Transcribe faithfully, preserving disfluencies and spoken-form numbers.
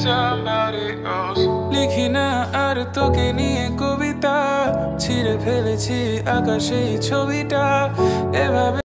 লিখি না আর তোকে নিয়ে কবিতা, ছিঁড়ে ফেলেছি আকাশে ছবিটা এভাবে।